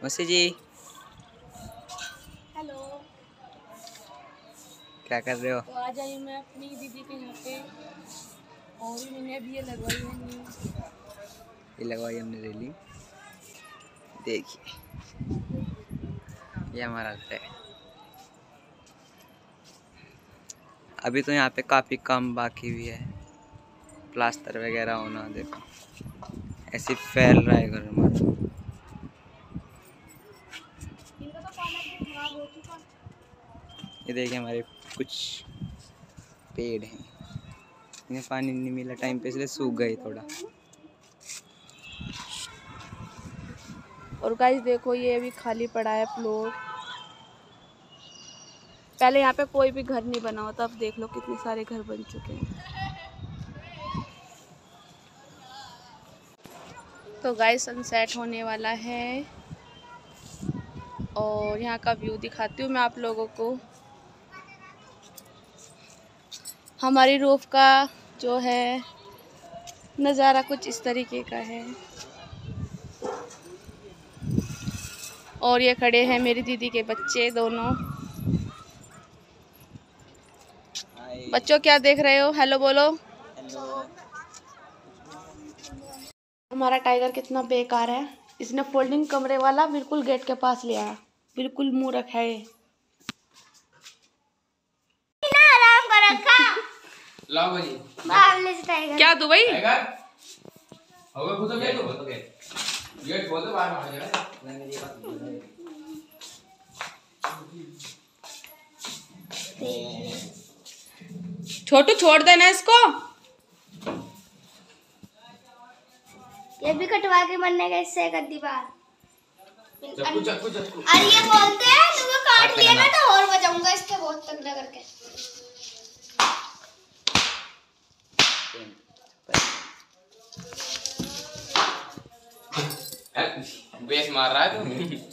मौसी जी हेलो। क्या कर रहे हो? तो आज आई मैं अपनी दीदी के यहाँ पे और मैंने अभी ये लगवाई है न्यू। ये लगवाई हमने रेलिंग। देखिए ये हमारा घर है। अभी तो यहाँ पे काफ़ी काम बाकी भी है, प्लास्टर वगैरह होना। देखो ऐसे फैल रहा है घर हमारा। इनका तो पालक भी खराब हो चुका। ये देखिए हमारे कुछ पेड़ हैं, इन्हें पानी नहीं मिला टाइम पे इसलिए सूख गए थोड़ा। और गाइस देखो ये अभी खाली पड़ा है प्लॉट। पहले यहाँ पे कोई भी घर नहीं बना होता, अब देख लो कितने सारे घर बन चुके हैं। तो गाइस सनसेट होने वाला है और यहाँ का व्यू दिखाती हूँ मैं आप लोगों को। हमारी रूफ का जो है नज़ारा कुछ इस तरीके का है। और ये खड़े हैं मेरी दीदी के बच्चे दोनों। बच्चों क्या देख रहे हो? हेलो बोलो। हेलो। हमारा टाइगर कितना बेकार है, इसने फोल्डिंग कमरे वाला बिल्कुल गेट के पास ले आया, बिल्कुल मुंह रखा है। आराम कर रखा। लाओ भाई। टाइगर क्या तू भाई? टाइगर होगा खुद तो गेट खोल दो, बाहर मार जाएगा। छोटू छोड़ देना इसको। ये भी कटवा के मरने का इससे कर दी बार। चक्कू चक्कू चक्कू। अरे ये बोलते हैं तुमको काट लिया ना तो और बचाऊंगा इसके बहुत तगड़ा करके। बेस मार रहा है तू।